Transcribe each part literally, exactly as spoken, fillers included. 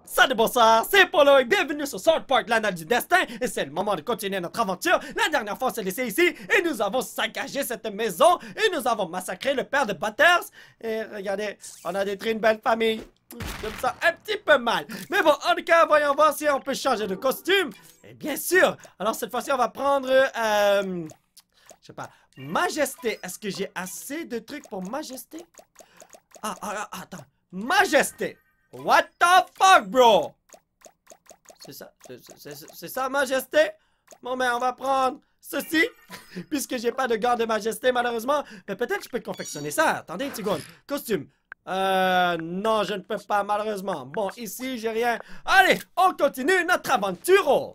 Salut, bonsoir, c'est Polo et bienvenue sur South Park, l'Anneau du Destin. Et c'est le moment de continuer notre aventure. La dernière fois, on s'est laissé ici et nous avons saccagé cette maison et nous avons massacré le père de Butters. Et regardez, on a détruit une belle famille. Je me sens un petit peu mal. Mais bon, en tout cas, voyons voir si on peut changer de costume. Et bien sûr, alors cette fois-ci, on va prendre, euh, je sais pas, Majesté. Est-ce que j'ai assez de trucs pour Majesté? Ah, ah, ah, attends, Majesté. What the fuck, bro? C'est ça, c'est ça, Majesté? Bon, mais on va prendre ceci, puisque j'ai pas de gants de Majesté, malheureusement. Mais peut-être que je peux confectionner ça. Attendez une seconde. Costume. Euh, non, je ne peux pas, malheureusement. Bon, ici, j'ai rien. Allez, on continue notre aventure.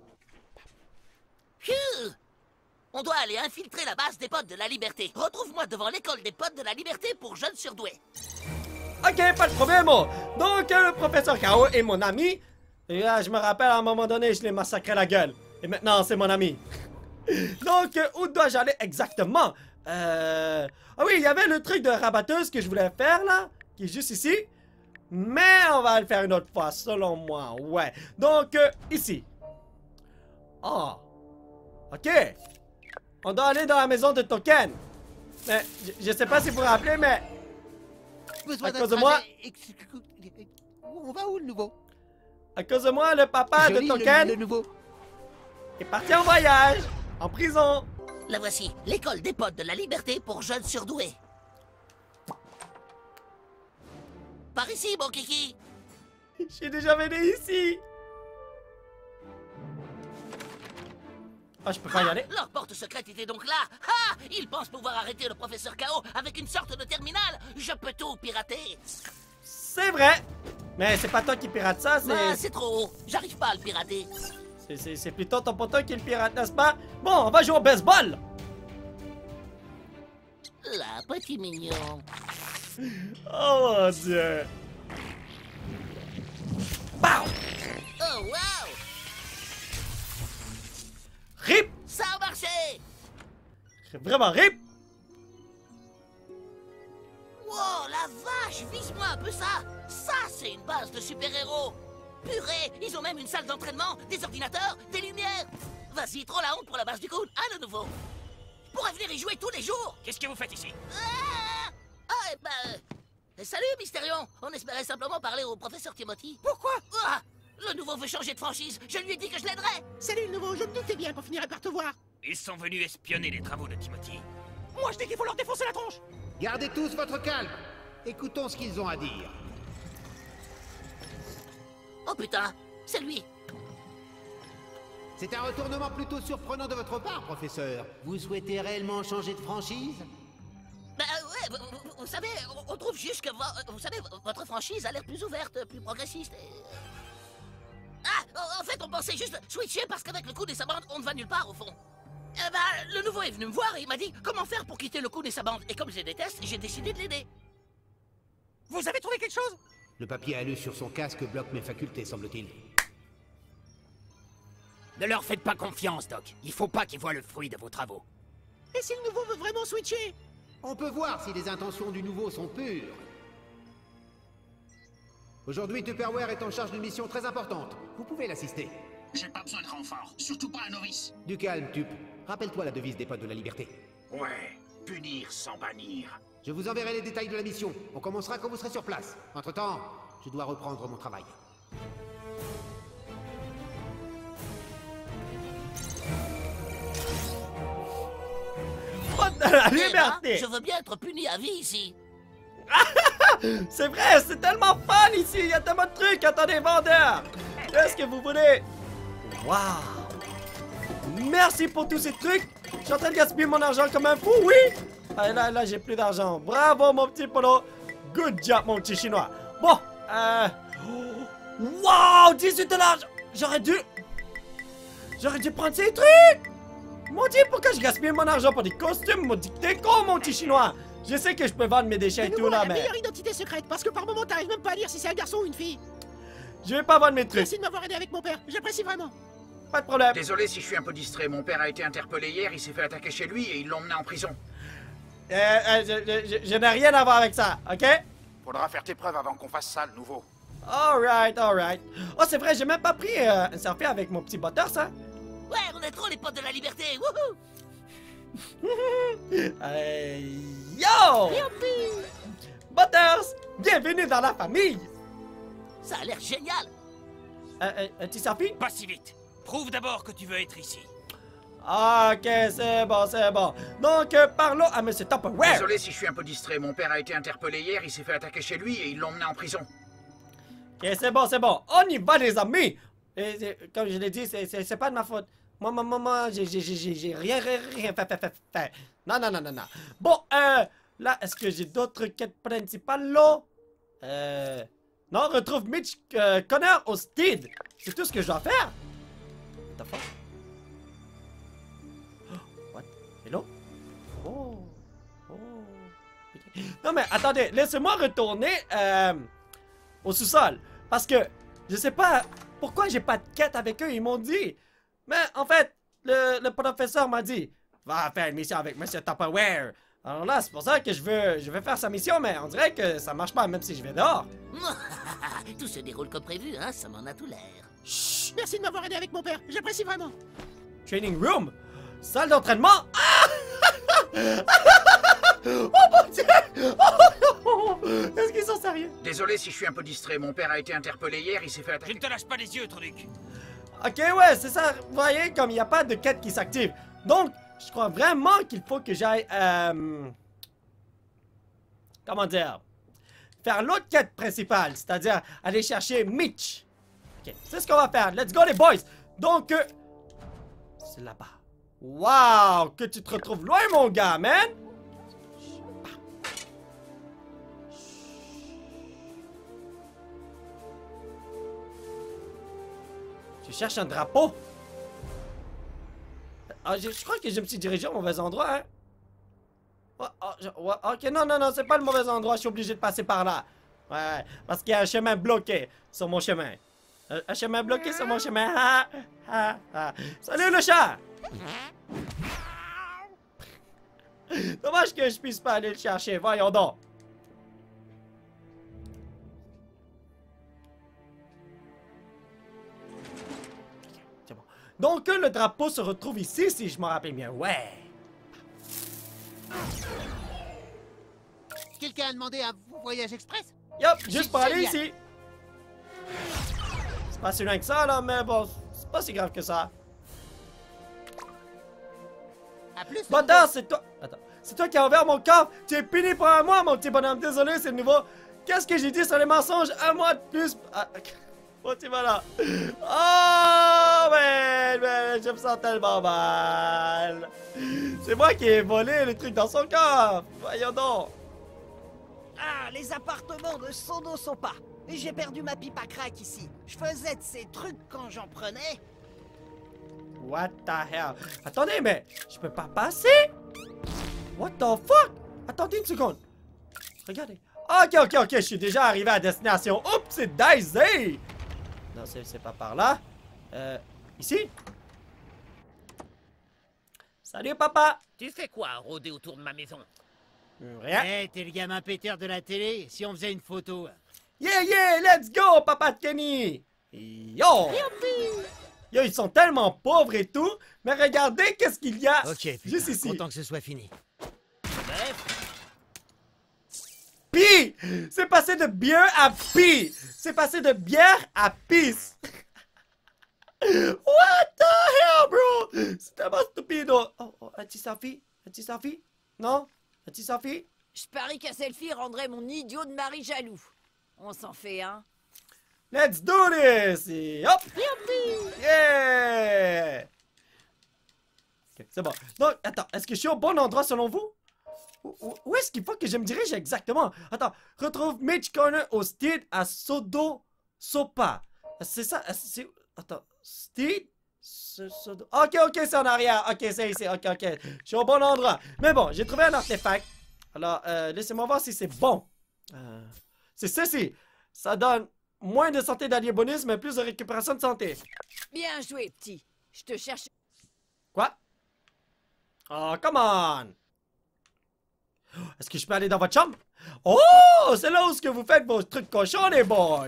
Phew! On doit aller infiltrer la base des potes de la liberté. Retrouve-moi devant l'école des potes de la liberté pour jeunes surdoués. Ok, pas de problème. Donc, euh, le professeur K O est mon ami. Et là, je me rappelle, à un moment donné, je l'ai massacré la gueule. Et maintenant, c'est mon ami. Donc, euh, où dois-je aller exactement? Euh... Ah oui, il y avait le truc de rabatteuse que je voulais faire, là, qui est juste ici. Mais on va le faire une autre fois, selon moi. Ouais. Donc, euh, ici. Oh. Ok. On doit aller dans la maison de Token. Mais, je, je sais pas si vous vous rappelez, mais... Besoin à cause de moi. On va où le nouveau? À cause de moi, le papa Joli, de Token le, le nouveau. est parti en voyage, en prison. La voici, l'école des potes de la liberté pour jeunes surdoués. Par ici, mon kiki. Je suis déjà venu ici. Ah, je peux pas y aller? Leur porte secrète était donc là. Ah! Ils pensent pouvoir arrêter le professeur K O avec une sorte de terminal. Je peux tout pirater. C'est vrai. Mais c'est pas toi qui pirate ça, c'est... Ah, c'est trop haut. J'arrive pas à le pirater. C'est plutôt ton poteau qui le pirate, n'est-ce pas? Bon, on va jouer au baseball. Là, petit mignon. Oh mon Dieu. Pow! Oh, wow! Rip! Ça a marché! C'est vraiment rip! Wow, la vache! Vise-moi un peu ça! Ça, c'est une base de super-héros! Purée! Ils ont même une salle d'entraînement, des ordinateurs, des lumières! Vas-y, trop la honte pour la base du coude, à le nouveau! Je pourrais venir y jouer tous les jours! Qu'est-ce que vous faites ici? Ah, ah eh ben... euh, Salut, Mystérion! On espérait simplement parler au professeur Timothy. Pourquoi? Ah, le nouveau veut changer de franchise! Je lui ai dit que je l'aiderais! Salut le nouveau, je me doutais bien qu'on finirait par te voir. Ils sont venus espionner les travaux de Timothy. Moi je dis qu'il faut leur défoncer la tronche. Gardez tous votre calme. Écoutons ce qu'ils ont à dire. Oh putain, c'est lui! C'est un retournement plutôt surprenant de votre part, professeur. Vous souhaitez réellement changer de franchise? Bah ouais, vous, vous- vous savez, on, on trouve juste que vo- vous savez, votre franchise a l'air plus ouverte, plus progressiste et... Ah, en- en fait, on pensait juste switcher parce qu'avec le coup des sabandes, on ne va nulle part au fond. Eh bah, le nouveau est venu me voir et il m'a dit comment faire pour quitter le coup des sabandes. Et comme je les déteste, j'ai décidé de l'aider. Vous avez trouvé quelque chose? Le papier à lu sur son casque bloque mes facultés, semble-t-il. Ne leur faites pas confiance, Doc. Il faut pas qu'ils voient le fruit de vos travaux. Et si le nouveau veut vraiment switcher? On peut voir si les intentions du nouveau sont pures. Aujourd'hui, Tupperware est en charge d'une mission très importante. Vous pouvez l'assister. J'ai pas besoin de renfort, surtout pas un novice. Du calme, Tup. Rappelle-toi la devise des potes de la liberté. Ouais, punir sans bannir. Je vous enverrai les détails de la mission. On commencera quand vous serez sur place. Entre-temps, je dois reprendre mon travail. Faute de la Eh ben, liberté! je veux bien être puni à vie ici. C'est vrai, c'est tellement fun ici! Il y a tellement de trucs! Attendez, vendeur! Qu'est-ce que vous voulez? Waouh! Merci pour tous ces trucs! Je suis en train de gaspiller mon argent comme un fou, oui! Ah, là, là, j'ai plus d'argent. Bravo, mon petit Polo! Good job, mon petit chinois! Bon, euh... Waouh! dix-huit dollars! J'aurais dû... J'aurais dû prendre ces trucs! Mon Dieu, pourquoi je gaspille mon argent pour des costumes? Mon t'es con, mon petit chinois! Je sais que je peux vendre mes déchets et Le tout, nouveau a là, la mais... meilleure identité secrète parce que par moment t'arrives même pas à dire si c'est un garçon ou une fille. Je vais pas vendre mes trucs. Merci de m'avoir aidé avec mon père, j'apprécie vraiment. Pas de problème. Désolé si je suis un peu distrait, mon père a été interpellé hier, il s'est fait attaquer chez lui et ils l'ont emmené en prison. Euh, euh, je je- je- je n'ai rien à voir avec ça, ok? Faudra faire tes preuves avant qu'on fasse ça, le nouveau. Alright, alright. Oh, c'est vrai, j'ai même pas pris euh, un selfie avec mon petit Butters, ça. Ouais, on est trop les potes de la liberté, wouhou! Euh, yo! Butters, bienvenue dans la famille. Ça a l'air génial! Euh, euh, un petit selfie? Pas si vite. Prouve d'abord que tu veux être ici. Ah, ok, c'est bon, c'est bon. Donc, euh, parlons à Monsieur Tupperware. Désolé si je suis un peu distrait, mon père a été interpellé hier, il s'est fait attaquer chez lui et ils l'ont emmené en prison. Ok, c'est bon, c'est bon. On y va, les amis. Et, et, comme je l'ai dit, c'est pas de ma faute. Moi, moi, moi, moi, j'ai rien, rien, rien fait, fait, fait, fait. Non, non, non, non, non. Bon, euh, là, est-ce que j'ai d'autres quêtes principales, là? Euh... Non, retrouve Mitch euh, Connor au Steed. C'est tout ce que je dois faire. What the fuck? Oh, what? Hello? Oh. Oh. Okay. Non, mais attendez, laissez-moi retourner euh, au sous-sol. Parce que je sais pas pourquoi j'ai pas de quête avec eux. Ils m'ont dit. Mais en fait, le, le professeur m'a dit, va faire une mission avec Monsieur Tupperware. Alors là, c'est pour ça que je veux, je veux faire sa mission, mais on dirait que ça marche pas, même si je vais dehors. Tout se déroule comme prévu, hein, ça m'en a tout l'air. Chut, merci de m'avoir aidé avec mon père, j'apprécie vraiment. Training room, salle d'entraînement. Ah! Oh mon Dieu! Oh, est-ce qu'ils sont sérieux? Désolé si je suis un peu distrait, mon père a été interpellé hier, il s'est fait Je attaquer. ne te lâche pas les yeux, truc. Ok, ouais, c'est ça. Vous voyez, comme il n'y a pas de quête qui s'active. Donc, je crois vraiment qu'il faut que j'aille... Euh, comment dire? Faire l'autre quête principale, c'est-à-dire aller chercher Mitch. Ok, c'est ce qu'on va faire. Let's go, les boys! Donc, euh, c'est là-bas. Wow! Que tu te retrouves loin, mon gars, man! Je cherche un drapeau. Ah, je, je crois que je me suis dirigé au mauvais endroit, hein. Oh, oh, je, ouais, ok, non, non, non, c'est pas le mauvais endroit. Je suis obligé de passer par là. Ouais, parce qu'il y a un chemin bloqué sur mon chemin. Un, un chemin bloqué sur mon chemin. Ah, ah, ah. Salut, le chat! Dommage que je puisse pas aller le chercher. Voyons donc. Donc, le drapeau se retrouve ici, si je m'en rappelle bien. Ouais. Quelqu'un a demandé un voyage express? Yup, juste pour aller génial. ici. C'est pas si loin que ça, là, mais bon, c'est pas si grave que ça. À plus. Butters, c'est toi. Attends. C'est toi qui as ouvert mon coffre. Tu es puni pour un mois, mon petit bonhomme. Désolé, c'est nouveau. Qu'est-ce que j'ai dit sur les mensonges? Un mois de plus. Ah, oh, tu vas là. Oh, mais, mais je me sens tellement mal. C'est moi qui ai volé le truc dans son coffre. Voyons donc. Ah, les appartements de Sono sont pas. J'ai perdu ma pipe à crack ici. Je faisais de ces trucs quand j'en prenais. What the hell? Attendez, mais je peux pas passer? What the fuck? Attendez une seconde. Regardez. Ok, ok, ok, je suis déjà arrivé à destination. Oups, c'est Daisy! Non, c'est pas par là. Euh, ici? Salut, papa! Tu fais quoi, rôder autour de ma maison? Rien. Eh, t'es le gamin péteur de la télé, si on faisait une photo. Yeah, yeah, let's go, papa de Kenny! Yo! Yo, ils sont tellement pauvres et tout, mais regardez qu'est-ce qu'il y a Ok, juste ici. content que ce soit fini. Pis! C'est passé de bière à pis! C'est passé de bière à pisse! What the hell, bro? C'est tellement stupido! Oh, oh, un petit selfie? Un petit selfie? Non? Un petit selfie? Je parie qu'un selfie rendrait mon idiot de mari jaloux. On s'en fait un. Let's do this! Et hop! Yeah! Ok, c'est bon. Donc, attends, est-ce que je suis au bon endroit selon vous? Où, où est-ce qu'il faut que je me dirige exactement? Attends, retrouve Mitch Connor au Steed à Sodo Sopa. C'est ça? C'est... Attends, Steed? Sodo... Ok, ok, c'est en arrière. Ok, c'est ici. Ok, ok. Je suis au bon endroit. Mais bon, j'ai trouvé un artefact. Alors, euh, laissez-moi voir si c'est bon. Euh, c'est ceci. Ça donne moins de santé d'alliés bonus, mais plus de récupération de santé. Bien joué, petit. Je te cherche. Quoi? Oh, come on! Est-ce que je peux aller dans votre chambre? Oh! C'est là où est-ce que vous faites vos trucs cochons, les boys!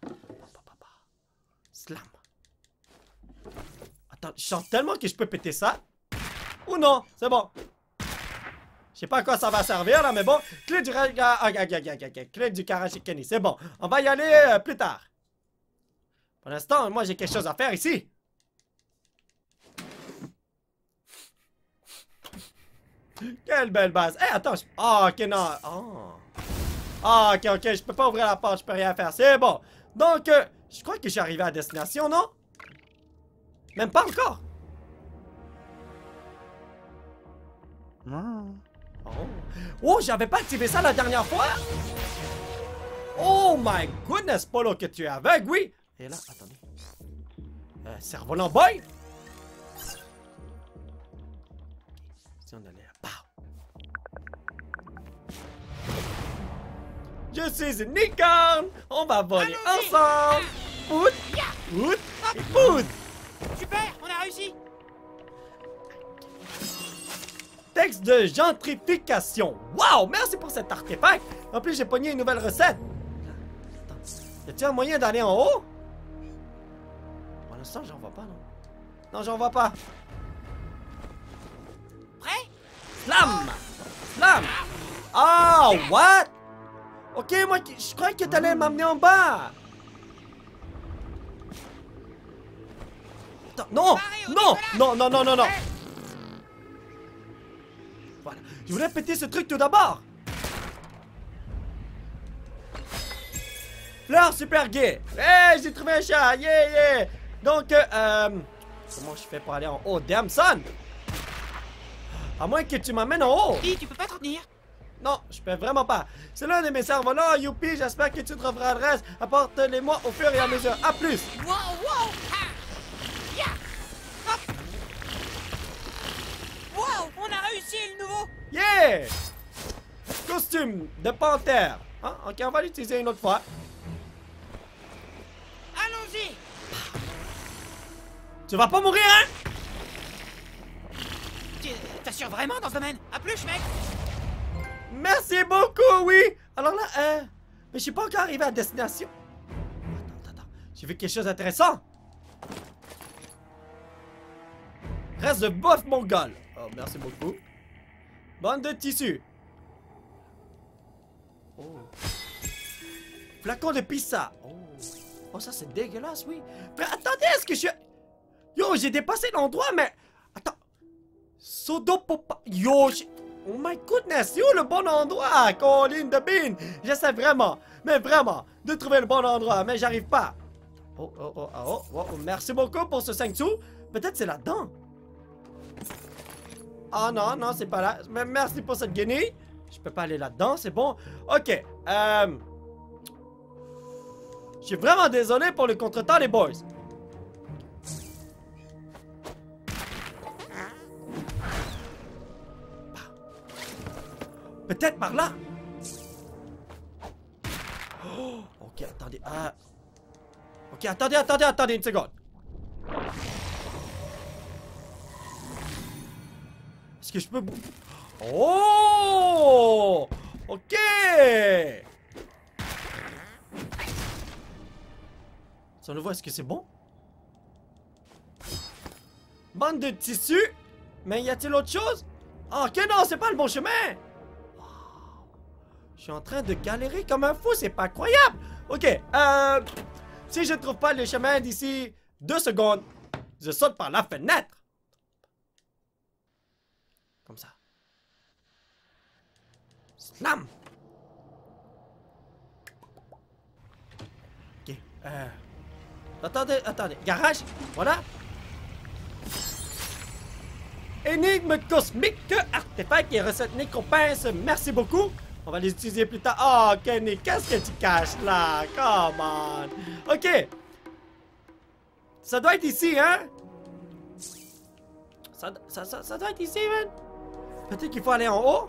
Slam. Attends, je sens tellement que je peux péter ça. Ou non, c'est bon. Je sais pas à quoi ça va servir, là, mais bon. Clé du... Clé du Karashikeni, c'est bon. On va y aller euh, plus tard. Pour l'instant, moi, j'ai quelque chose à faire ici. Quelle belle base. Eh, hey, attends. Je... Oh, ok, non. Oh. Ah, ok, ok. Je peux pas ouvrir la porte. Je peux rien faire. C'est bon. Donc, euh, je crois que je suis arrivé à destination, non? Même pas encore. Oh, oh j'avais pas activé ça la dernière fois. Oh my goodness, Polo, que tu es aveugle, oui. Et là, attendez. Euh, cerf-volant boy. Si on allait là. Je suis une licorne. On va voler ensemble. Pout, pout et pout. Super, on a réussi. Texte de gentrification. Wow, merci pour cet artefact. En plus, j'ai pogné une nouvelle recette. Attends, y a-t-il un moyen d'aller en haut? Pour l'instant, j'en vois pas, non? Non, j'en vois pas. Prêt? Slam! Slam! Ah, oh, what? Ok, moi, je croyais que t'allais m'amener en bas. Attends, non! Non! Non, non, non, non, non! Voilà. Je voulais péter ce truc tout d'abord. Fleur super gay. Hey, j'ai trouvé un chat. Yeah, yeah. Donc, euh, euh, comment je fais pour aller en haut? Damn son. À moins que tu m'amènes en haut. Dis, tu peux pas te retenir? Non, je peux vraiment pas. C'est l'un de mes cerfs-volants. Youpi, j'espère que tu trouveras le reste. Apporte-les-moi au fur et à mesure. À plus. Wow, wow. Ah. Yeah. Hop. Wow, on a réussi le nouveau. Yeah! Costume de panthère. Hein? Ok, on va l'utiliser une autre fois. Allons-y. Tu vas pas mourir, hein? T'assures vraiment dans ce domaine? À plus, mec. Merci beaucoup, oui! Alors là, euh... mais je suis pas encore arrivé à destination. Attends, attends, attends. J'ai vu quelque chose d'intéressant. Reste de boeuf mongol. Oh, merci beaucoup. Bande de tissu. Oh. Flacon de pizza. Oh. Oh, ça c'est dégueulasse, oui. Mais attendez, est-ce que je suis... Yo, j'ai dépassé l'endroit, mais... Attends. Sodopopa... Yo, j'ai... Oh my goodness, c'est où le bon endroit? Colline de Bean. J'essaie vraiment, mais vraiment, de trouver le bon endroit, mais j'arrive pas. Oh, oh, oh, oh, oh, oh, merci beaucoup pour ce cinq sous. Peut-être c'est là-dedans. Ah oh, non, non, c'est pas là. Mais merci pour cette guenille. Je peux pas aller là-dedans, c'est bon. Ok, euh... je suis vraiment désolé pour le contretemps, les boys. Peut-être par là. Oh, ok, attendez. Euh... Ok, attendez, attendez, attendez une seconde. Est-ce que je peux... Oh! Ok! Ça le voit, est-ce que c'est bon? Bande de tissu? Mais y a-t-il autre chose? Oh, ok, non, c'est pas le bon chemin! Je suis en train de galérer comme un fou, c'est pas croyable! Ok, euh... si je ne trouve pas le chemin d'ici deux secondes, je saute par la fenêtre! Comme ça. Slam! Ok, euh... Attendez, attendez, garage, voilà! Énigme cosmique, artefact et recette nécropince, merci beaucoup! On va les utiliser plus tard. Oh, Kenny, qu'est-ce que tu caches là? Come on. Ok. Ça doit être ici, hein? Ça, ça, ça, ça doit être ici, man. Peut-être qu'il faut aller en haut.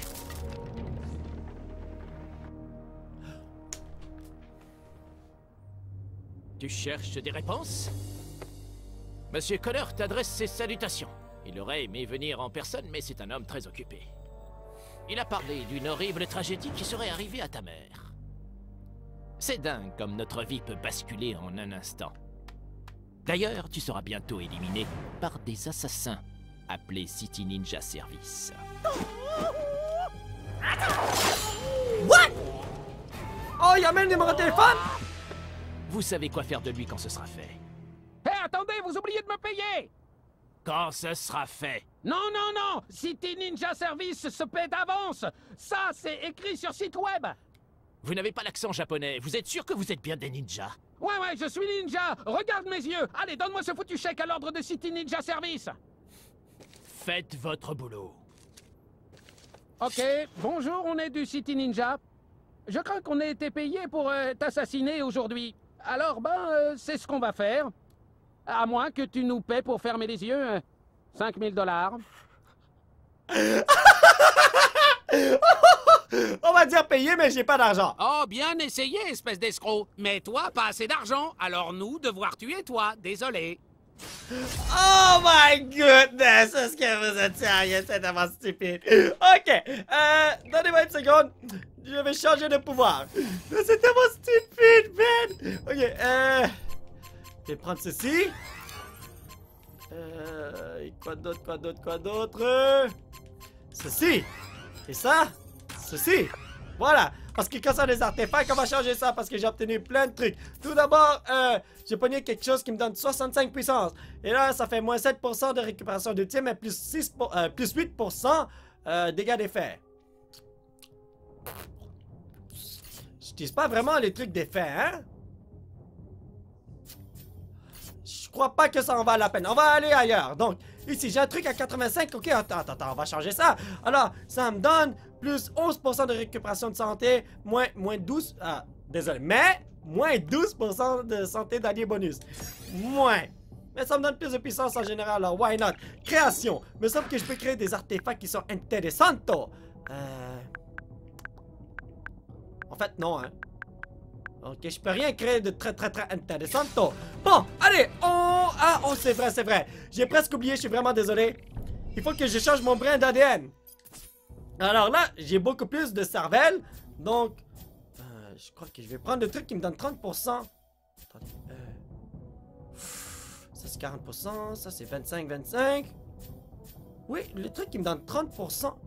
Tu cherches des réponses? Monsieur Connor t'adresse ses salutations. Il aurait aimé venir en personne, mais c'est un homme très occupé. Il a parlé d'une horrible tragédie qui serait arrivée à ta mère. C'est dingue comme notre vie peut basculer en un instant. D'ailleurs, tu seras bientôt éliminé par des assassins appelés City Ninja Service. What? Oh, il y a même des numéros de téléphone? Vous savez quoi faire de lui quand ce sera fait. Hé, attendez, vous oubliez de me payer! Quand ce sera fait. Non, non, non! City Ninja Service se paie d'avance! Ça, c'est écrit sur site web! Vous n'avez pas l'accent japonais. Vous êtes sûr que vous êtes bien des ninjas? Ouais, ouais, je suis ninja! Regarde mes yeux! Allez, donne-moi ce foutu chèque à l'ordre de City Ninja Service! Faites votre boulot. Ok, bonjour, on est du City Ninja. Je crains qu'on ait été payé pour euh, t'assassiner aujourd'hui. Alors, ben, euh, c'est ce qu'on va faire. À moins que tu nous paies pour fermer les yeux euh, cinq mille dollars. On va dire payer, mais j'ai pas d'argent. Oh, bien essayé, espèce d'escroc. Mais toi, pas assez d'argent. Alors nous, devoir tuer toi. Désolé. Oh my goodness! Est-ce que vous êtes sérieux? C'est tellement stupide. Ok, euh, donnez-moi une seconde. Je vais changer de pouvoir. C'est tellement stupide, man! Ok, euh... je vais prendre ceci. Euh... Et quoi d'autre, quoi d'autre, quoi d'autre? Ceci. Et ça. Ceci. Voilà. Parce que quand ça a des artefacts, on va changer ça parce que j'ai obtenu plein de trucs. Tout d'abord, euh, j'ai pogné quelque chose qui me donne soixante-cinq puissance. Et là, ça fait moins sept pour cent de récupération de tir, mais plus, six pour, euh, plus huit pour cent euh, dégâts d'effet. J'utilise pas vraiment les trucs d'effet, hein? Je crois pas que ça en vaut la peine. On va aller ailleurs. Donc, ici, j'ai un truc à quatre-vingt-cinq. Ok, attends, attends, attends, on va changer ça. Alors, ça me donne plus onze pour cent de récupération de santé, moins, moins douze... Ah, désolé, mais moins douze pour cent de santé d'alliés bonus. Moins. Mais ça me donne plus de puissance en général, alors why not? Création. Mais sauf que je peux créer des artefacts qui sont intéressants. Euh... En fait, non, hein. Ok, je peux rien créer de très très très intéressant. Bon, allez, on... Ah, oh, c'est vrai, c'est vrai. J'ai presque oublié, je suis vraiment désolé. Il faut que je change mon brin d'A D N. Alors là, j'ai beaucoup plus de cervelle. Donc, euh, je crois que je vais prendre le truc qui me donne trente pour cent. Attendez, euh... ça c'est quarante pour cent, ça c'est vingt-cinq, vingt-cinq. Oui, le truc qui me donne trente pour cent.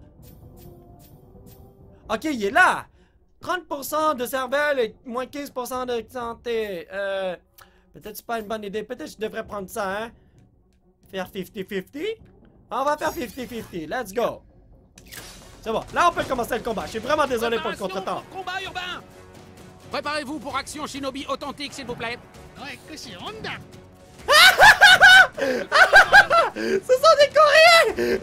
Ok, il est là. trente pour cent de cervelle et moins quinze pour cent de santé. Euh, peut-être c'est pas une bonne idée. Peut-être que je devrais prendre ça, hein. Faire cinquante cinquante. On va faire cinquante cinquante. Let's go. C'est bon. Là, on peut commencer le combat. Je suis vraiment désolé pour le contretemps. Combat urbain. Préparez-vous pour action shinobi authentique, s'il vous plaît. Ce sont des Coréens.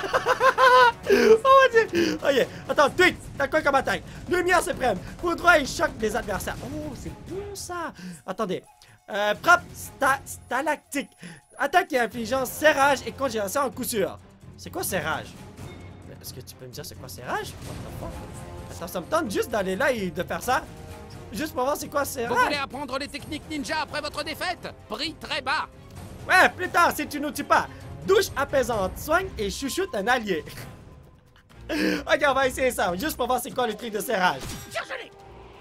Oh mon dieu. Ok, attends, tweet. T'as quoi comme attaque? Lumière suprême. Coup droit, il choque les adversaires. Oh, c'est bon ça. Attendez. Euh, frappe sta stalactique. Attaque et infligeance, serrage et congélation en coup sûr. C'est quoi serrage? Est-ce que tu peux me dire c'est quoi serrage? Attends, ça me tente juste d'aller là et de faire ça. Juste pour voir c'est quoi serrage. Vous voulez apprendre les techniques ninja après votre défaite? Prix très bas. Ouais, plus tard si tu nous tues pas. Douche apaisante, soigne et chouchoute un allié. Ok, on va essayer ça, juste pour voir c'est quoi le truc de serrage. Cherche-les!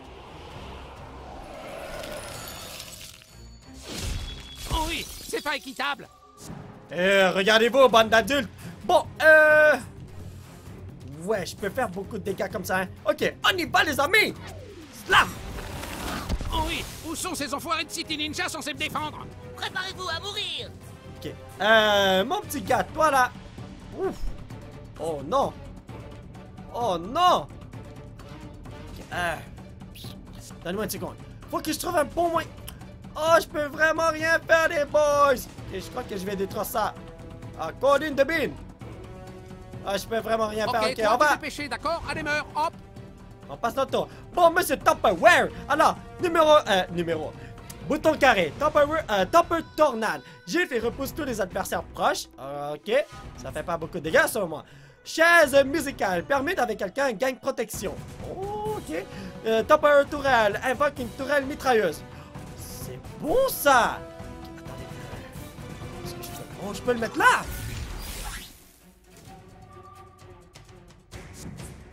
Oh oui, c'est pas équitable. Euh, regardez-vous, bande d'adultes. Bon, euh... ouais, je peux faire beaucoup de dégâts comme ça, hein. Ok, on y va les amis. Slam! Oh oui, où sont ces enfoirés de City Ninja censés me défendre? Préparez-vous à mourir! Ok, euh, mon petit gars, toi là. Ouf. Oh non. Oh non. Ok, euh... donne-moi une seconde. Faut que je trouve un bon moyen. Oh, je peux vraiment rien faire, les boys. Et je crois que je vais détruire ça. Ah, Codine de bin. Ah, je peux vraiment rien faire. Ok, Ok, toi, on va. dépêcher, d'accord? Allez, meurs, hop. On passe notre tour. Bon, monsieur Tupperware. Alors, numéro... Euh, numéro... Bouton carré. Tupperware... Euh, Tupper Tornade. Gifle et repousse tous les adversaires proches. Ok. Ça fait pas beaucoup de dégâts, sur moi. Chaise musicale. Permet avec quelqu'un gagne protection. Ok. Euh, Tupper Tourelle. Invoque une tourelle mitrailleuse. C'est bon, ça. Attendez. Est-ce que je peux... Oh, je peux le mettre là.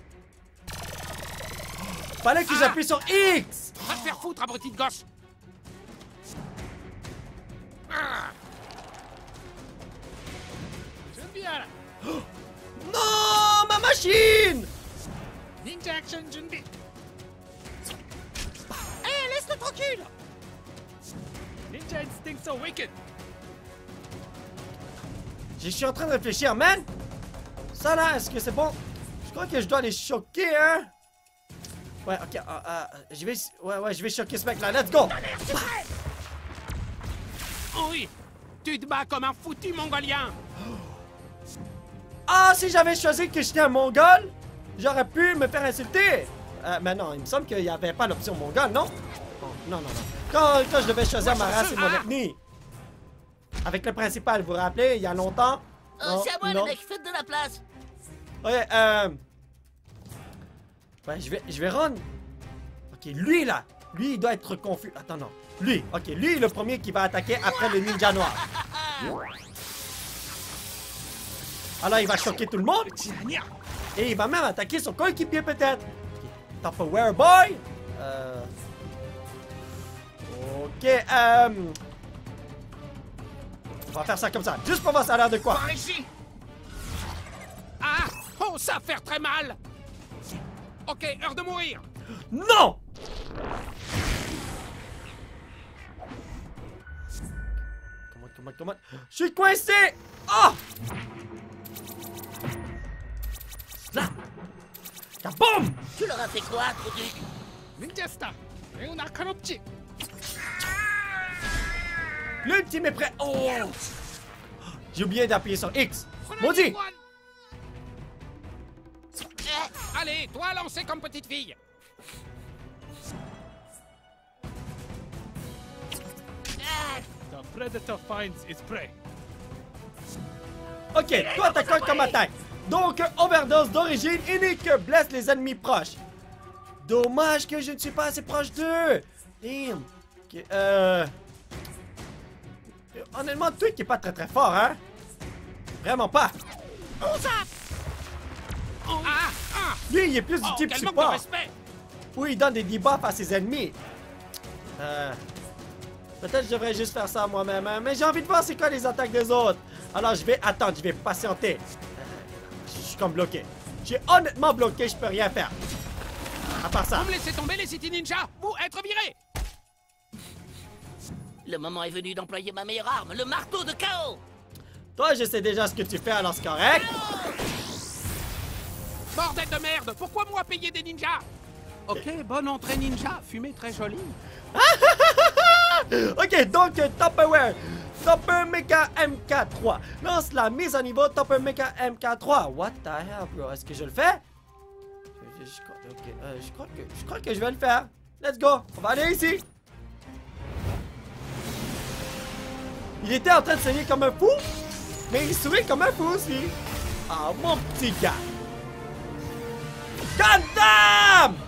fallait que j'appuie sur X! Va te faire foutre, abruti de gauche. Ah. J'aime bien là. Non, ma machine! Ninja action, Junbi. Hé, laisse-le tranquille! Ninja instincts awakened. Je suis en train de réfléchir, man! Ça là, est-ce que c'est bon? Je crois que je dois les choquer, hein? Ouais, ok, euh, euh, je vais... Ouais, ouais, je vais choquer ce mec-là, let's go! Oui, tu te bats comme un foutu mongolien. Ah, si j'avais choisi que j'étais un mongol, j'aurais pu me faire insulter! Euh, mais non, il me semble qu'il n'y avait pas l'option mongol, non? Oh, non, non, non. Quand, quand je devais choisir ma race et mon ethnie, avec le principal, vous vous rappelez, il y a longtemps? Euh, Non, c'est à moi, non. les mecs, faites de la place. Ouais, euh... Ouais, je vais, je vais run. Ok, lui, là. Lui, il doit être confus. Attends, non. Lui, ok, lui est le premier qui va attaquer après le ninja noir. Alors, il va choquer tout le monde. Et il va même attaquer son coéquipier, peut-être. Okay. Tupperware boy. Euh... Ok, euh... On va faire ça comme ça, juste pour voir ça a l'air de quoi. Par ici! Ah, oh, ça va faire très mal. Ok, heure de mourir. Non! Comment, comment, comment? Je suis coincé! Oh! Là! Kaboum! Tu leur as fait quoi, Truduc? Ninja star. Et on a Kanopchi. L'ultime est prêt! Oh! J'ai oublié d'appuyer sur X! Maudit! Allez, toi lancer comme petite fille. The predator finds its prey. Ok, toi t'as quoi comme attaque? Donc, overdose d'origine unique blesse les ennemis proches. Dommage que je ne suis pas assez proche d'eux! Damn! Ok, euh... Honnêtement, Twig est pas très très fort, hein? Vraiment pas! Ah, ah. Lui, il est plus du Oh, type quel manque de support. respect. Oui, il donne des debuffs à ses ennemis. Euh... Peut-être que je devrais juste faire ça moi-même, hein, mais j'ai envie de voir c'est quoi les attaques des autres. Alors, je vais attendre, je vais patienter. Euh, je suis comme bloqué. Je suis honnêtement bloqué, je peux rien faire. À part ça. Vous me laissez tomber les City Ninja. Vous être virés. Le moment est venu d'employer ma meilleure arme, le marteau de chaos. Toi, je sais déjà ce que tu fais, alors c'est correct. Bordel de merde. Pourquoi moi payer des ninjas? Ok, bonne entrée ninja. Fumée très jolie. Ok, donc Tupperware. Tupper Mecha M K trois. Lance la mise à niveau Tupper Mecha M K trois. What the hell, bro? Est-ce que je le fais? Je, je, je, ok, euh, je, crois que, je crois que je vais le faire. Let's go. On va aller ici. Il était en train de saigner comme un fou, mais il sourit comme un fou aussi. Ah, mon petit gars. God damn!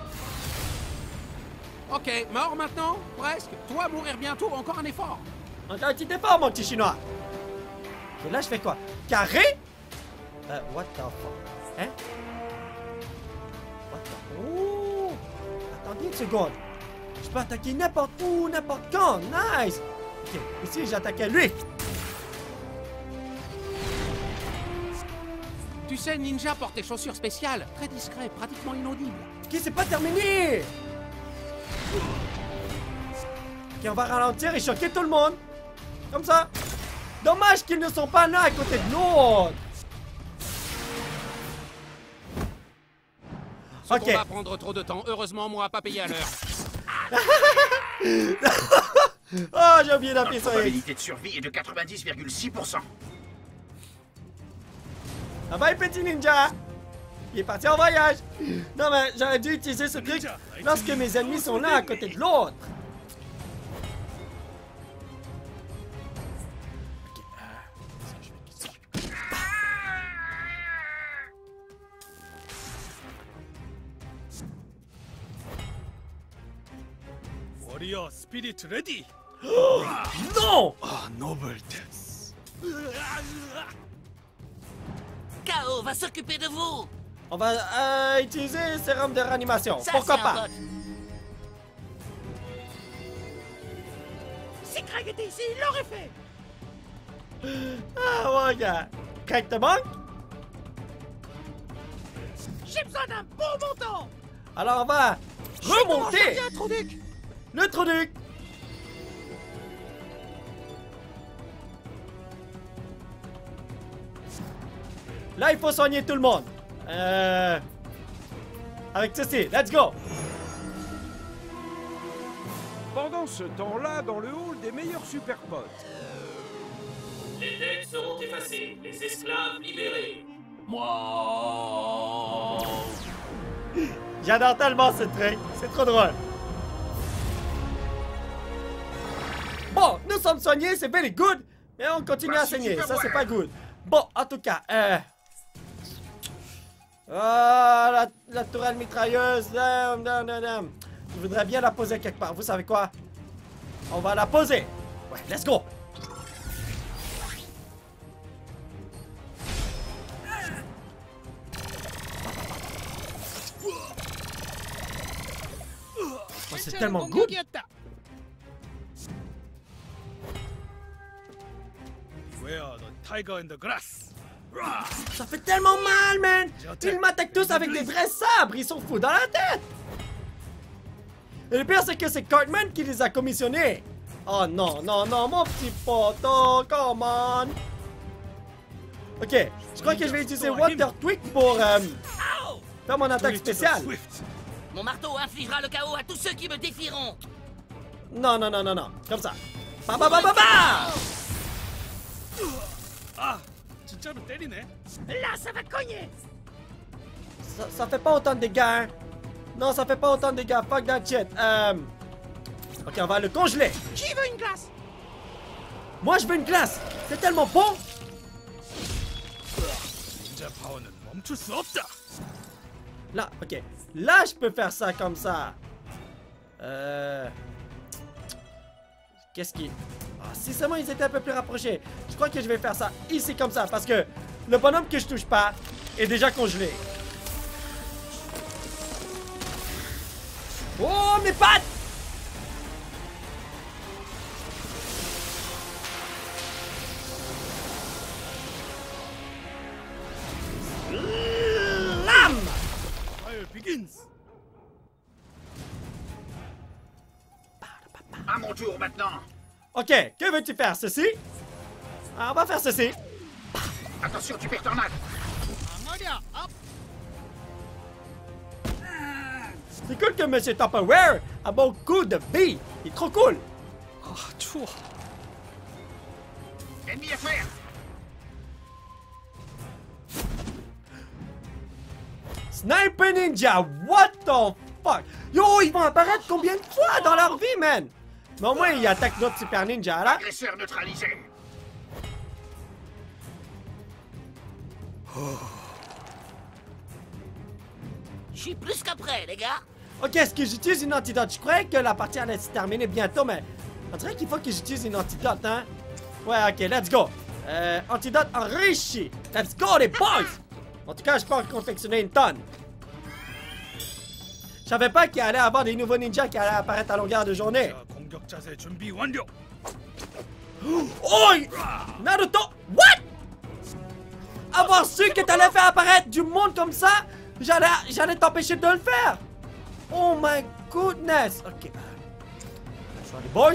Ok, mort maintenant? Presque. Toi mourir bientôt, encore un effort. Encore un petit effort, mon petit chinois. Et là, je fais quoi? Carré? Euh, what the fuck? Hein? What the... Oh! Attendez une seconde. Je peux attaquer n'importe où, n'importe quand. Nice! Ok, ici, j'attaquais lui. Tu sais, ninja porte des chaussures spéciales. Très discret, pratiquement inaudible. Ok, c'est pas terminé! Ok, on va ralentir et choquer tout le monde. Comme ça. Dommage qu'ils ne sont pas là à côté de l'autre. Ce Ok. combat va prendre trop de temps. Heureusement, moi, pas payé à l'heure. Oh, j'ai oublié La d'appuyer sur X. probabilité de survie est de quatre-vingt-dix virgule six pour cent. Ah bye, petit ninja. Il est parti en voyage. Non, mais j'aurais dû utiliser ce truc lorsque mes ennemis sont l'un à côté de l'autre. Ok, euh, est-ce que je vais- Warrior spirit ready. Non! Chaos va s'occuper de vous. On va euh, utiliser le sérum de réanimation. Ça, Pourquoi c'est un pas? bot. Si Craig était ici, il l'aurait fait. Ah ouais, gars. Craig te manque? J'ai besoin d'un bon montant. Alors on va remonter un trou duc. le trou-duc. Là, il faut soigner tout le monde. Euh... Avec ceci, let's go. Pendant ce temps-là, dans le hall des meilleurs superpotes. Les dettes seront effacées, les esclaves libérés. Moi. J'adore tellement ce truc, c'est trop drôle. Bon, nous sommes soignés, c'est very good, mais on continue à saigner, ça c'est pas good. Bon, en tout cas, euh... Ah, la, la tourelle mitrailleuse, dam, dam, dam, dam. Je voudrais bien la poser quelque part, vous savez quoi? On va la poser. Ouais, let's go. Oh, c'est tellement good. Ça fait tellement mal, man. Ils m'attaquent tous avec des vrais sabres. Ils sont fous dans la tête. Et le pire, c'est que c'est Cartman qui les a commissionnés. Oh non, non, non, mon petit poteau, come on. Ok, je crois que je vais utiliser Water Tweak pour euh, faire mon attaque spéciale. Mon marteau infligera le chaos à tous ceux qui me défieront. Non, non, non, non, non, comme ça. Ba ba ba ba ba. Là, ça va cogner. Ça, ça fait pas autant de dégâts, hein. Non, ça fait pas autant de dégâts. Fuck that shit. Euh... Ok, on va le congeler. Qui veut une glace? Moi, je veux une glace. C'est tellement bon. Là, ok. Là, je peux faire ça comme ça. Euh... Qu'est-ce qui... Ah, si seulement ils étaient un peu plus rapprochés. Je crois que je vais faire ça ici comme ça. Parce que le bonhomme que je touche pas est déjà congelé. Oh, mes pattes! Lame! À mon tour maintenant. Ok, que veux-tu faire? Ceci? Ah, on va faire ceci. Attention, tu perds tornade. C'est cool que Monsieur Tupperware a beaucoup de vie. Il est trop cool. Ennemi à faire. Sniper Ninja, what the fuck? Yo, ils vont apparaître combien de fois dans leur vie, man? Mais au moins, ils attaquent notre Super Ninja, là. Agresseur neutralisé. Je suis plus qu'après, les gars. Ok, est-ce que j'utilise une antidote? Je croyais que la partie allait se terminer bientôt, mais on dirait qu'il faut que j'utilise une antidote, hein? Ouais, ok, let's go. Euh, antidote enrichi. Let's go, les boys! En tout cas, je peux en confectionner une tonne. Je savais pas qu'il y allait avoir des nouveaux ninjas qui allaient apparaître à longueur de journée. Oh! Naruto! What? Avoir su que t'allais faire apparaître du monde comme ça, j'allais j'allais t'empêcher de le faire. Oh my goodness. Ok. Sorry, boys.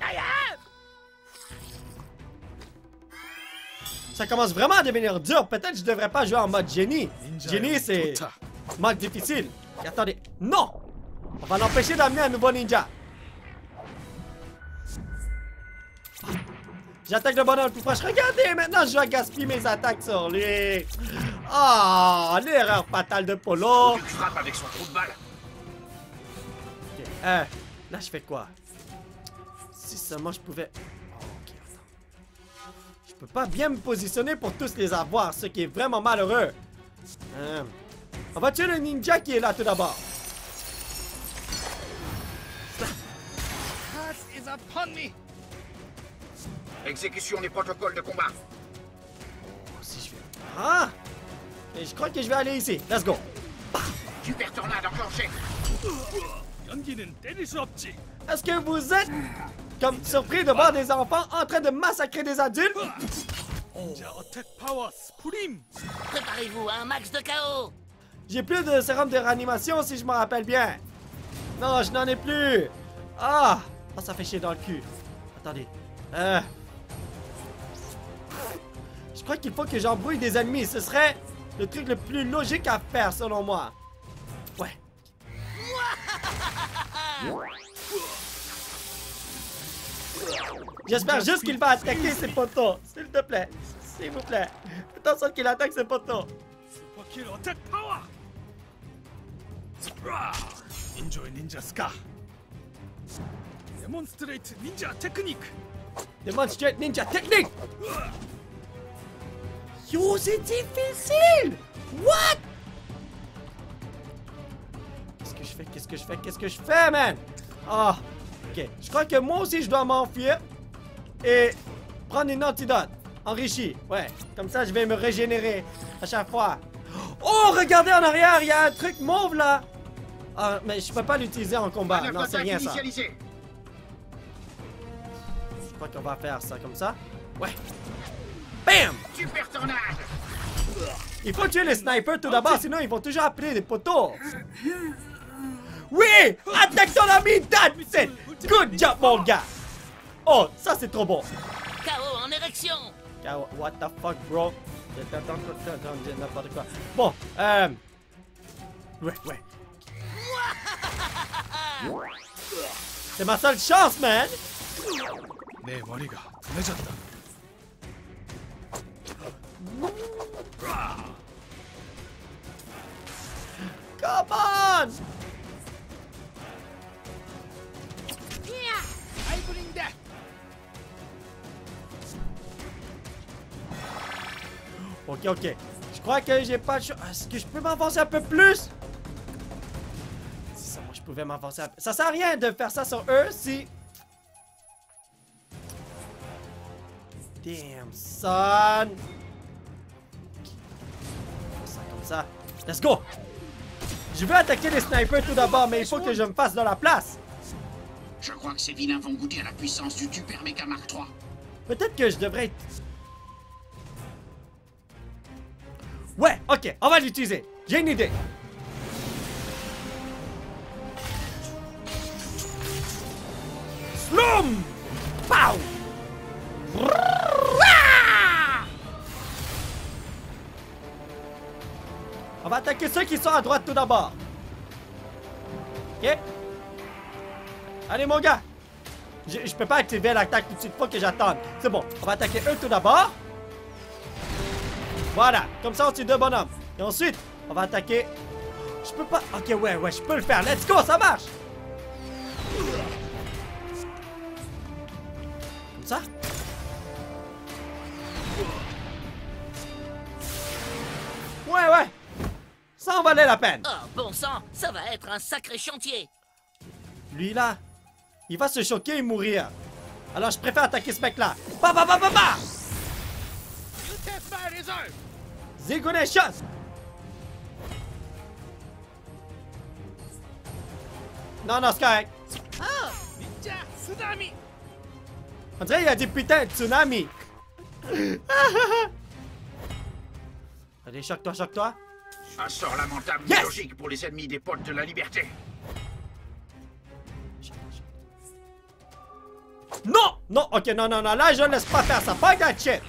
Ça commence vraiment à devenir dur. Peut-être que je devrais pas jouer en mode génie. Génie, c'est mode difficile. Et attendez. Non! On va l'empêcher d'amener un nouveau ninja. J'attaque le bonhomme le plus proche. Regardez, maintenant je dois gaspiller mes attaques sur lui. Ah, oh, l'erreur fatale de Polo. Tu frappes avec son trou de balle. Ok, euh, là je fais quoi? Si seulement je pouvais... Oh, ok, attends. Je peux pas bien me positionner pour tous les avoir, ce qui est vraiment malheureux. Euh, on va tuer le ninja qui est là tout d'abord. Exécution des protocoles de combat. Si je fais... Ah! Et je crois que je vais aller ici. Let's go. Super tornade enclenchée. Est-ce que vous êtes comme surpris de voir des enfants en train de massacrer des adultes? Préparez-vous à un max de chaos. J'ai plus de sérum de réanimation si je me rappelle bien. Non, je n'en ai plus. Ah, oh, ça fait chier dans le cul. Attendez. Euh... Je crois qu'il faut que j'embrouille des ennemis. Ce serait le truc le plus logique à faire selon moi. Ouais. J'espère juste qu'il va attaquer ces poteaux. S'il te plaît. S'il vous plaît. Faites en sorte qu'il attaque ces poteaux. Enjoy Ninja Ska. Demonstrate Ninja Technique. Demonstrate Ninja Technique. Yo, c'est difficile. What? Qu'est-ce que je fais? Qu'est-ce que je fais? Qu'est-ce que je fais, man? Ah, ok. Je crois que moi aussi, je dois m'enfuir et prendre une antidote enrichie. Ouais, comme ça, je vais me régénérer à chaque fois. Oh, regardez en arrière, il y a un truc mauve là. Ah, mais je peux pas l'utiliser en combat. Manœuvre Non, c'est d'attaque rien ça. initialisée. Je crois qu'on va faire ça comme ça. Ouais. Bam! Super tornade. Il faut tuer les snipers tout d'abord, sinon ils vont toujours appeler des poteaux. Oui! Attaque ton ami, that's it! Good job, mon gars! Oh, ça c'est trop bon. K O en érection. K O, what the fuck, bro? N'importe quoi. Bon, euh... Ouais, ouais. C'est ma seule chance, man! Come on! Ok, ok. Je crois que j'ai pas le choix. Est-ce que je peux m'avancer un peu plus? Si ça, moi, je pouvais m'avancer un peu. Ça sert à rien de faire ça sur eux si... Damn, son! Ça comme ça. Let's go! Je veux attaquer les snipers tout d'abord, mais il faut que je me fasse de la place. Je crois que ces vilains vont goûter à la puissance du Super Mega Mark trois. Peut-être que je devrais... Ouais, ok, on va l'utiliser. J'ai une idée. Slum! Pow! On va attaquer ceux qui sont à droite tout d'abord. Ok? Allez, mon gars. Je, je peux pas activer l'attaque tout de suite. Faut que j'attende. C'est bon. On va attaquer eux tout d'abord. Voilà. Comme ça, on tue deux bonhommes. Et ensuite, on va attaquer... Je peux pas... Ok, ouais, ouais, je peux le faire. Let's go, ça marche. Comme ça. Ouais, ouais. Ça en valait la peine. Oh, bon sang, ça va être un sacré chantier. Lui, là, il va se choquer et mourir. Alors, je préfère attaquer ce mec-là. Ba, ba, ba, ba, ba! Zigune shot! Non, non, c'est correct. Ah! Ninja Tsunami! On dirait qu'il a dit putain, tsunami. Allez, choque-toi, choque-toi. Un sort lamentable Yes! mais logique pour les ennemis des potes de la liberté. Non! Non, ok, non, non, non, là, je ne laisse pas faire ça. Pas that shit.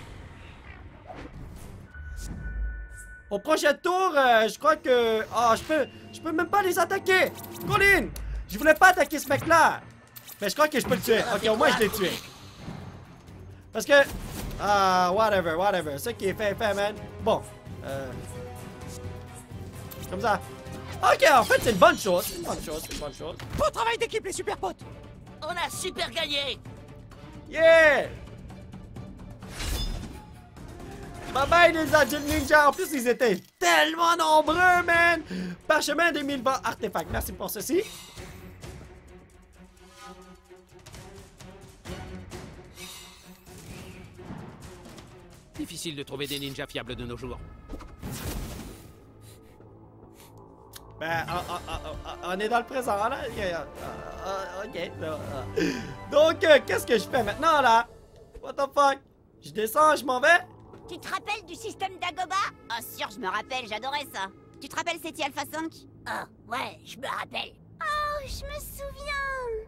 Au prochain tour, euh, je crois que... Ah, oh, je peux... Je peux même pas les attaquer. Colin! Je voulais pas attaquer ce mec-là. Mais je crois que je peux le tuer. Ok, au moins, je l'ai tué. Parce que... Ah, whatever, whatever. Ce qui est fait, est fait, man. Bon. Euh... Comme ça. Ok, en fait, c'est une bonne chose. C'est une bonne chose, c'est une bonne chose. Bon travail d'équipe, les super potes. On a super gagné. Yeah! Bye bye les adultes ninja! En plus, ils étaient tellement nombreux, man! Parchemin des mille vingt artefacts. Merci pour ceci. Difficile de trouver des ninjas fiables de nos jours. Ben, on, on, on, on est dans le présent, là. Ok. Donc, euh, qu'est-ce que je fais maintenant, là? What the fuck? Je descends, je m'en vais? Tu te rappelles du système d'Agoba? Ah, sûr, je me rappelle, j'adorais ça. Tu te rappelles City Alpha cinq? Oh, ouais, je me rappelle. Oh, je me souviens.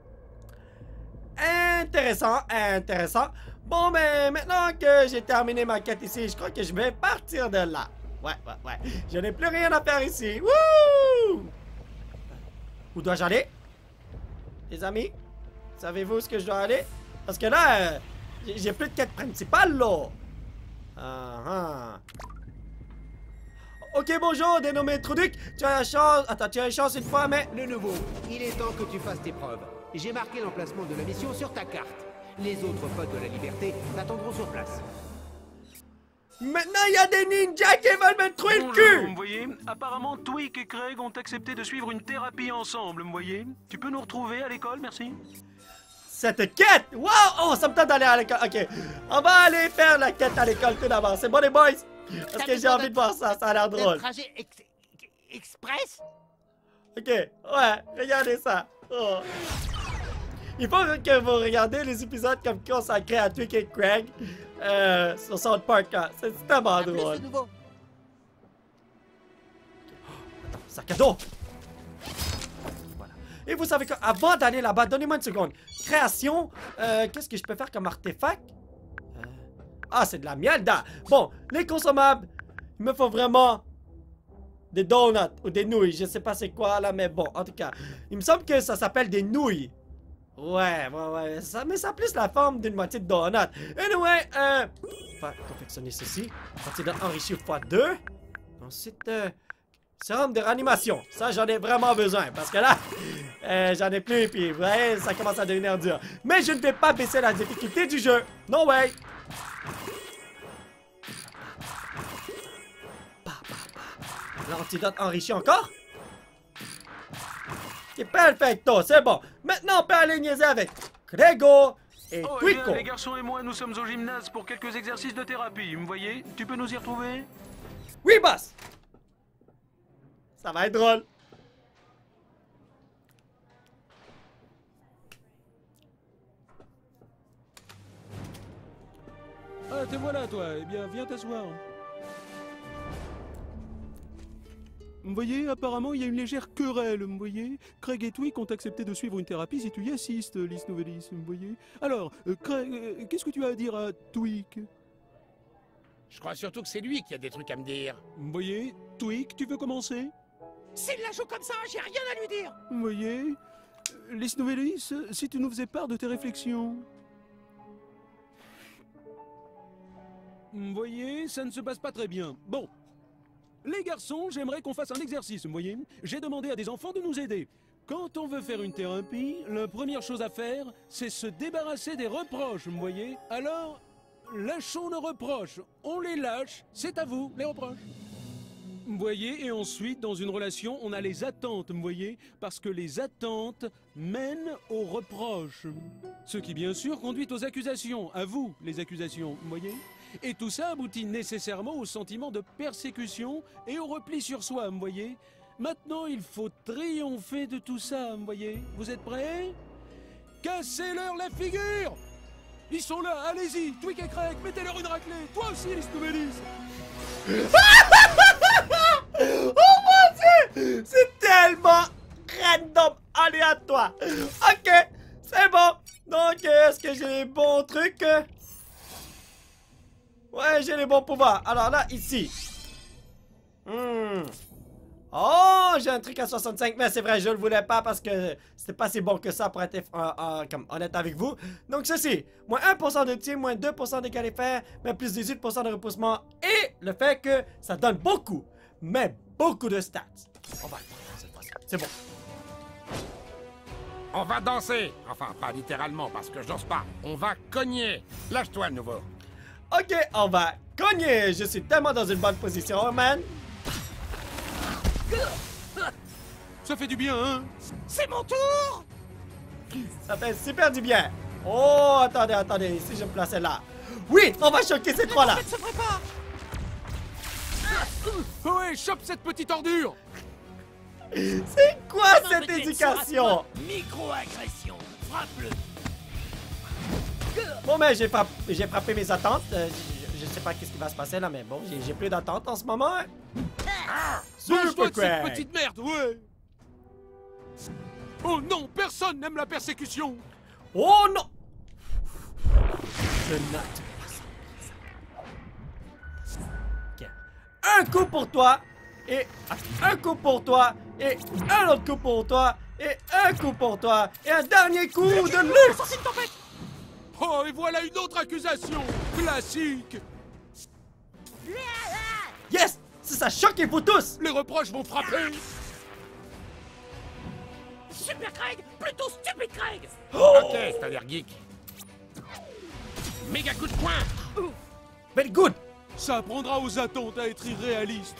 Intéressant, intéressant. Bon, ben, maintenant que j'ai terminé ma quête ici, je crois que je vais partir de là. Ouais, ouais, ouais. Je n'ai plus rien à faire ici. Wouh! Où dois-je aller? Les amis? Savez-vous ce que je dois aller? Parce que là, euh, j'ai plus de quête principale, là. Ah, ah. Ok, bonjour, dénommé Truduc. Tu as la chance... Attends, tu as la chance une fois, mais... Le nouveau, il est temps que tu fasses tes preuves. J'ai marqué l'emplacement de la mission sur ta carte. Les autres potes de la liberté t'attendront sur place. Maintenant, il y a des ninjas qui veulent me trouver le cul! Vous voyez, apparemment, Tweak et Craig ont accepté de suivre une thérapie ensemble, vous voyez. Tu peux nous retrouver à l'école, merci. Cette quête! Wow! Oh, ça me tente d'aller à l'école. Ok, on va aller faire la quête à l'école tout d'abord. C'est bon, les boys? Parce que j'ai envie de voir ça, ça a l'air drôle. Trajet ex express? Ok, ouais, regardez ça. Oh. Il faut que vous regardez les épisodes comme consacrés à Tweak et Craig euh, sur South Park. C'est tellement drôle. Attends, sac à dos. Voilà. Et vous savez quoi? Avant d'aller là-bas, donnez-moi une seconde. Création, euh, qu'est-ce que je peux faire comme artefact? Euh... Ah, c'est de la miel d'art. Bon, les consommables, il me faut vraiment des donuts ou des nouilles. Je sais pas c'est quoi là, mais bon, en tout cas, il me semble que ça s'appelle des nouilles. Ouais, ouais, ouais, ça, mais ça a plus la forme d'une moitié de donut. Anyway, euh... on va confectionner ceci. Antidot enrichi fois deux. Ensuite, euh... sérum de réanimation. Ça, j'en ai vraiment besoin, parce que là, euh, j'en ai plus, puis vous voyez, ça commence à devenir dur. Mais je ne vais pas baisser la difficulté du jeu. No way! L'antidote enrichi encore? C'est perfecto, c'est bon. Maintenant, on peut aller niaiser avec Grégo et oh, Twico. Eh bien, les garçons et moi, nous sommes au gymnase pour quelques exercices de thérapie, vous voyez? Tu peux nous y retrouver? Oui, boss! Ça va être drôle. Ah, te voilà, toi. Eh bien, viens t'asseoir. Vous voyez, apparemment, il y a une légère querelle, vous voyez. Craig et Tweak ont accepté de suivre une thérapie si tu y assistes, Lys Novelis, vous voyez. Alors, euh, Craig, euh, qu'est-ce que tu as à dire à Tweak? Je crois surtout que c'est lui qui a des trucs à me dire. Vous voyez, Tweak, tu veux commencer? S'il la joue comme ça, j'ai rien à lui dire. Vous voyez, Lys Novelis, si tu nous faisais part de tes réflexions. Vous voyez, ça ne se passe pas très bien. Bon. Les garçons, j'aimerais qu'on fasse un exercice, vous voyez. J'ai demandé à des enfants de nous aider. Quand on veut faire une thérapie, la première chose à faire, c'est se débarrasser des reproches, vous voyez. Alors, lâchons nos reproches. On les lâche, c'est à vous, les reproches. Vous voyez, et ensuite, dans une relation, on a les attentes, vous voyez, parce que les attentes mènent aux reproches. Ce qui, bien sûr, conduit aux accusations. À vous, les accusations, vous voyez. Et tout ça aboutit nécessairement au sentiment de persécution et au repli sur soi, vous voyez. Maintenant, il faut triompher de tout ça, vous voyez. Vous êtes prêts? Cassez-leur la figure! Ils sont là, allez-y, Tweak et Craig, mettez-leur une raclée. Toi aussi, Lys Novelis. Oh mon Dieu! C'est tellement random, aléatoire. Ok, c'est bon. Donc, est-ce que j'ai les bons trucs? Ouais, j'ai les bons pouvoirs. Alors là, ici. Hmm. Oh, j'ai un truc à soixante-cinq, mais c'est vrai, je le voulais pas parce que c'était pas si bon que ça pour être euh, euh, comme honnête avec vous. Donc ceci, moins un pour cent de tir, moins deux pour cent d'égal effet, mais plus dix-huit pour cent de repoussement et le fait que ça donne beaucoup, mais beaucoup de stats. On va le faire cette fois-ci, c'est bon. On va danser. Enfin, pas littéralement parce que j'ose pas. On va cogner. Lâche-toi de nouveau. Ok, on va cogner. Je suis tellement dans une bonne position, man. Ça fait du bien, hein? C'est mon tour! Ça fait super du bien. Oh, attendez, attendez, si je me plaçais là. Oui, on va choquer ces trois-là. Se prépare. Ouais, chope cette petite ordure! C'est quoi cette éducation? Micro-agression. Frappe-le. Bon, mais j'ai frappé, j'ai frappé mes attentes. Euh, je, je sais pas qu'est-ce qui va se passer là, mais bon, j'ai j'ai plus d'attentes en ce moment. Hein. Ah, Super mange-toi de cette Craig. petite merde, ouais. Oh non, personne n'aime la persécution. Oh non! Je note pas ça. Ok. Un coup pour toi, et un coup pour toi, et un autre coup pour toi, et un coup pour toi, et un dernier coup de luxe! Oh, et voilà une autre accusation. Classique. Yes! C'est ça choque vous tous! Les reproches vont frapper. Super Craig, plutôt stupide Craig. Oh! Ok, c'est-à-dire geek. Méga coup de poing. Very good! Ça apprendra aux attentes à être irréalistes.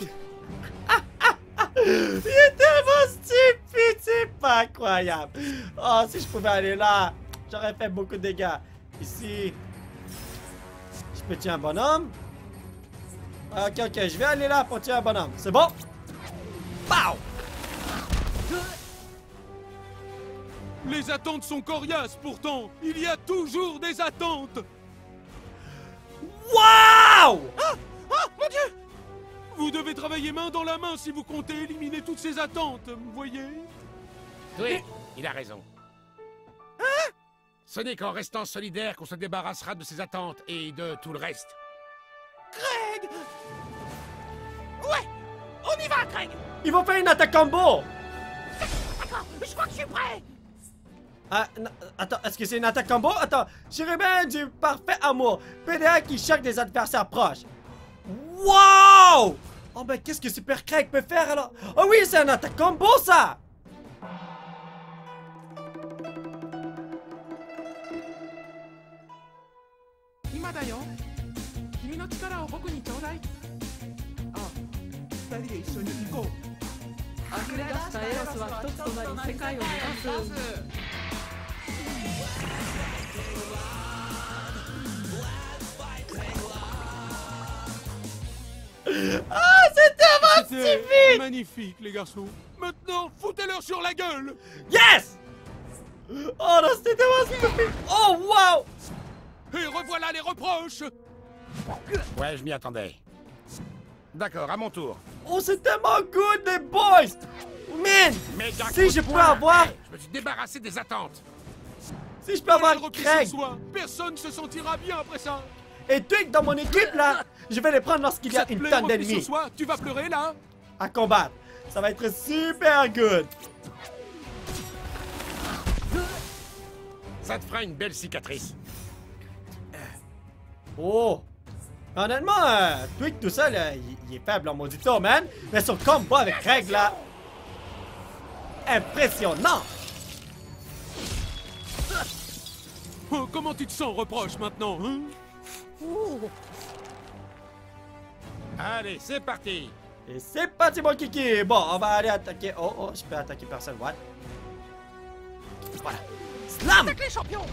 Il est tellement stupide, c'est pas incroyable! Oh, si je pouvais aller là, j'aurais fait beaucoup de dégâts. Ici, je peux tuer un bonhomme. Ok, ok, je vais aller là pour tuer un bonhomme. C'est bon? Pow! Les attentes sont coriaces pourtant. Il y a toujours des attentes. Wow! Ah! Ah! Mon Dieu! Vous devez travailler main dans la main si vous comptez éliminer toutes ces attentes, vous voyez? Oui, il a raison. Hein? Ce n'est qu'en restant solidaire qu'on se débarrassera de ses attentes et de tout le reste. Craig. Ouais, on y va, Craig. Ils vont faire une attaque combo! D'accord, je crois que je suis prêt. Ah, non, attends, est-ce que c'est une attaque combo? Attends, j'irais bien du parfait amour. P D A qui choque des adversaires proches. Wow! Oh ben qu'est-ce que Super Craig peut faire alors? Oh oui, c'est une attaque combo ça! Ah, c'est tellement C'était stupide! magnifique, les garçons. Maintenant, foutez-leur sur la gueule. Yes! Oh non, c'était tellement stupide! Oh wow! Et revoilà les reproches. Ouais, je m'y attendais. D'accord, à mon tour. Oh, c'est tellement good, les boys! Man! Méga Si coup je de peux poing. avoir... Hey, je me suis débarrassé des attentes. Si je peux avoir Le repli Craig sur soi. Personne se sentira bien après ça. et Twig dans mon équipe là, je vais les prendre lorsqu'il y a Ça te une plaît, tonne repli sur d'ennemis soi? Tu vas pleurer là? à combattre. Ça va être super good! Ça te fera une belle cicatrice. Oh! Honnêtement, euh, Twig tout seul, euh, il, il est faible en maudito, man. Mais son combat avec Craig là, impressionnant! Oh, comment tu te sens, reproche, maintenant, hein? Allez, c'est parti. Et c'est parti mon kiki! Bon, on va aller attaquer... Oh, oh, je peux attaquer personne, what? Voilà. Slam! Attaque les champions.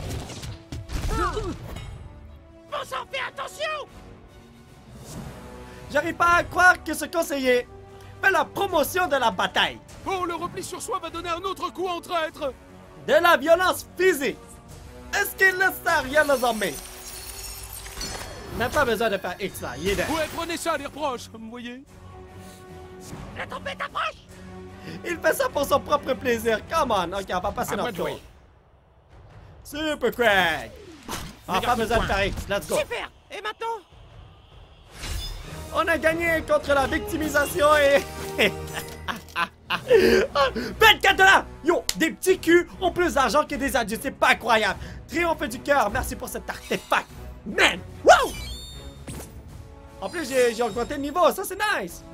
Bon sang, fais attention. J'arrive pas à croire que ce conseiller fait la promotion de la bataille. Oh, le repli sur soi va donner un autre coup en traître. De la violence physique. Est-ce qu'il ne sert rien aux armées? Même pas besoin de faire X là, il est là. Ouais, prenez ça, les reproches, vous voyez? La tempête approche. Il fait ça pour son propre plaisir. Come on, ok, on va passer À moi notre de tour. jouer. Super Craig. On n'a Méga pas coup de besoin de poing. faire X, let's go. Super. Et maintenant? On a gagné contre la victimisation et... vingt-quatre dollars! Yo, des petits culs ont plus d'argent que des adultes, c'est pas incroyable! Triomphe du cœur, merci pour cet artefact! Man! Wow! En plus, j'ai j'ai augmenté le niveau, ça c'est nice!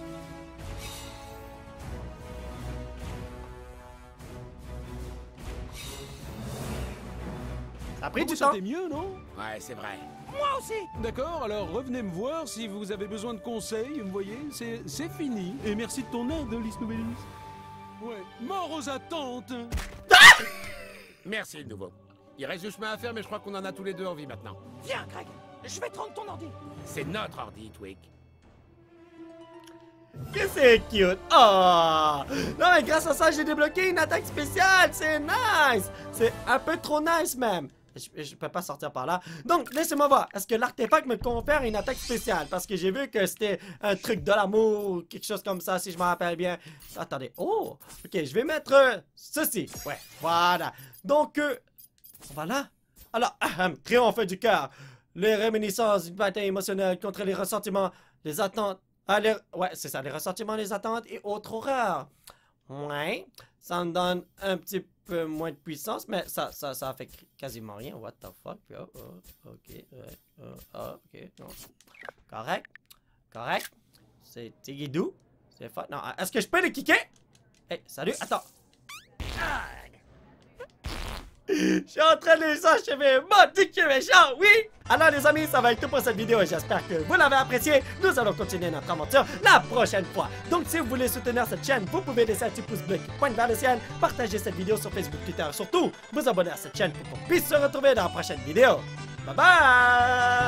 Ça a pris Vous du vous temps! sentez mieux, non? Ouais, c'est vrai. Moi aussi. D'accord, alors revenez me voir si vous avez besoin de conseils, vous voyez, c'est c'est fini. Et merci de ton aide, Lys Nouvellys. Ouais, mort aux attentes. Merci de nouveau. Il reste du chemin à faire, mais je crois qu'on en a tous les deux envie maintenant. Viens, Craig. Je vais te rendre ton ordi. C'est notre ordi, Twig. Que c'est cute! Oh! Non, mais grâce à ça, j'ai débloqué une attaque spéciale! C'est nice! C'est un peu trop nice, même! Je, je peux pas sortir par là. Donc, laissez-moi voir. Est-ce que l'artefact me confère une attaque spéciale? Parce que j'ai vu que c'était un truc de l'amour ou quelque chose comme ça, si je me rappelle bien. Attendez. Oh! Ok, je vais mettre euh, ceci. Ouais, voilà. Donc, euh, voilà. Alors, ahem, triomphe du cœur. Les réminiscences d'une bataille émotionnelle contre les ressentiments, les attentes. Ah, les... Ouais, c'est ça, les ressentiments, les attentes et autres horreurs. Ouais, ça me donne un petit peu moins de puissance, mais ça, ça, ça fait quasiment rien. What the fuck? Oh, oh, ok, ouais, oh, oh, ok, non. Correct, correct. C'est tigidou. C'est fun. Non, est-ce que je peux les kicker? Hey, salut, attends. Je suis en train de les achever, mon méchant, oui! Alors les amis, ça va être tout pour cette vidéo et j'espère que vous l'avez apprécié. Nous allons continuer notre aventure la prochaine fois. Donc si vous voulez soutenir cette chaîne, vous pouvez laisser un petit pouce bleu qui pointe vers le ciel, partager cette vidéo sur Facebook, Twitter et surtout, vous abonner à cette chaîne pour qu'on puisse se retrouver dans la prochaine vidéo. Bye bye!